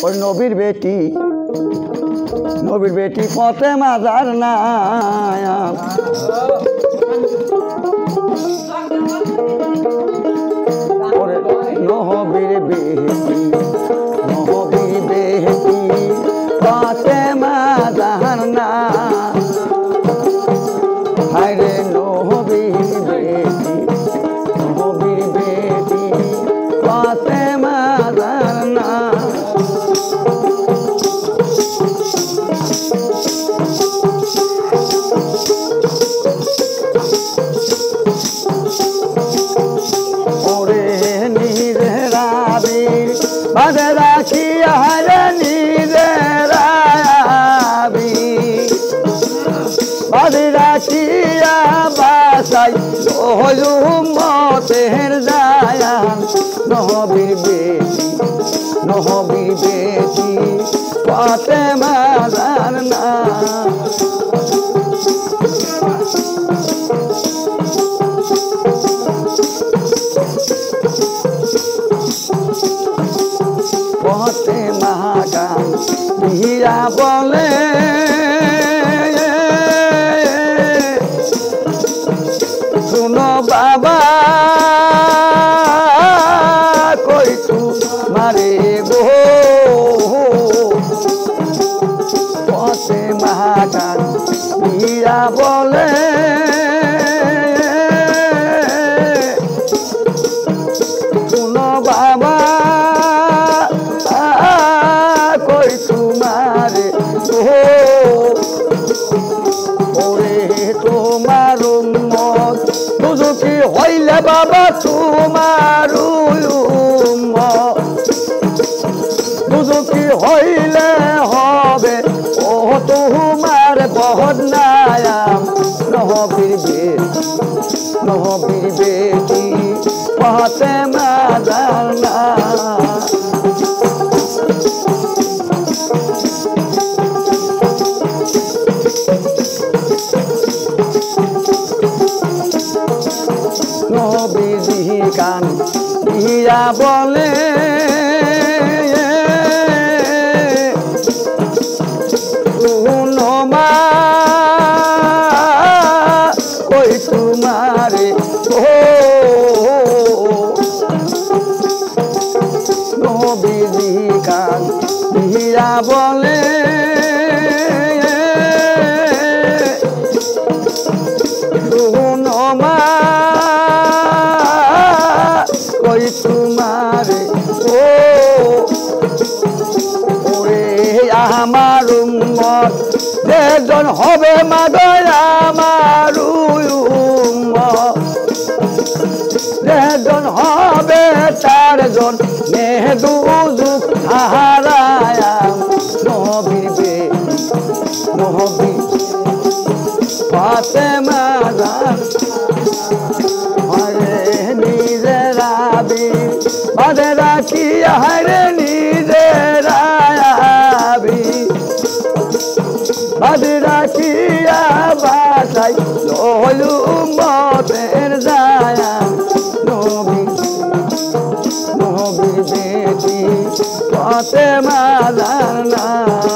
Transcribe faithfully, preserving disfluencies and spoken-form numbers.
ওই নবীর বেটি নবীর বেটি পথে মাজার নাম নহবীর বেটি নহবীর বেটি পথে মাজার নাম হায়রে নহবীর বেটি নহবীর বেটি পথে মাজার নাম বাদে রাখি হারে নিজের আবি বাদে রাখিয়া বাসাই হলুম মতের জায়ান নহবীর বেটি নহবীর বেটি পথে মাজার না পথে মাগান হীরা বলে শুনো বাবা কই তু মারে গো পথে মাগান হীরা বলে শুনো বাবা তোমারে ওরে তোমার উম্মত দুজকি হইলে বাবা তোমার উম্মত দুজকি হইলে হবে ও তোমার বহর নায়াম নহবীর বেটি নহবীর বেটি পথে মাজার না নবীজি গান দিয়া বলে মা কই তোমারে ও নবীজি গান দিয়া বলে মা কই তোমারে ও ওরে আমার উম্মত যেজন হবে মাগর আমার উম্মত যেজন হবে চারজন মেহদু যুগ হারায়াম নহবীর বেটি নহবীর পথে মাজার হরে নিজের আবি বাদে রাখি হরে নিজের আবি বাদে রাখিয়া বাসাই হলুম মতের জায়ান নবী নহবীর বেটি পথে মাজার না।